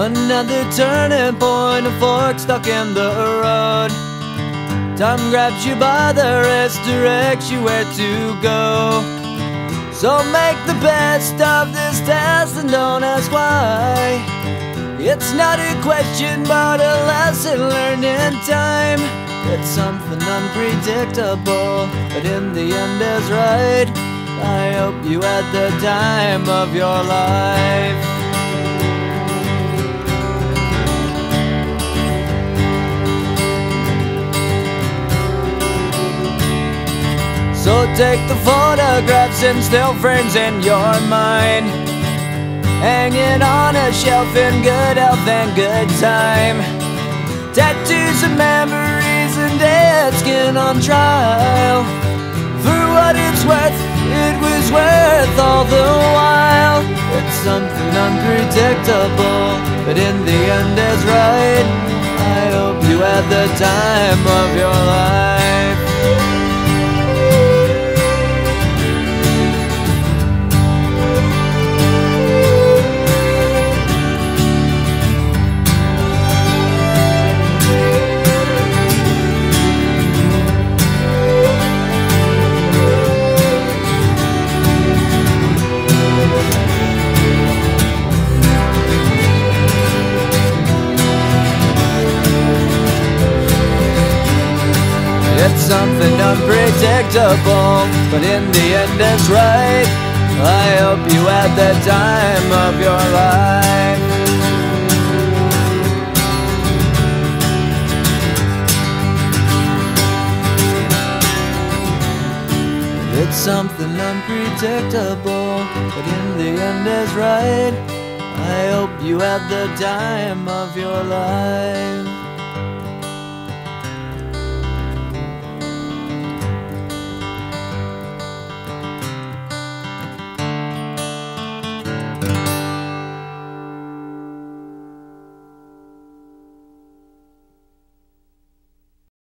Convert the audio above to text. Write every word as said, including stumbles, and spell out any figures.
Another turning point, a fork stuck in the road. Time grabs you by the wrist, directs you where to go. So make the best of this test and don't ask why. It's not a question but a lesson learned in time. It's something unpredictable, but in the end is right. I hope you had the time of your life. So take the photographs and still frames in your mind, hanging on a shelf in good health and good time. Tattoos of memories and dead skin on trial. For what it's worth, it was worth all the while. It's something unpredictable, but in the end is right. I hope you had the time of your life. It's something unpredictable, but in the end it's right. I hope you had the time of your life. It's something unpredictable, but in the end is right. I hope you had the time of your life.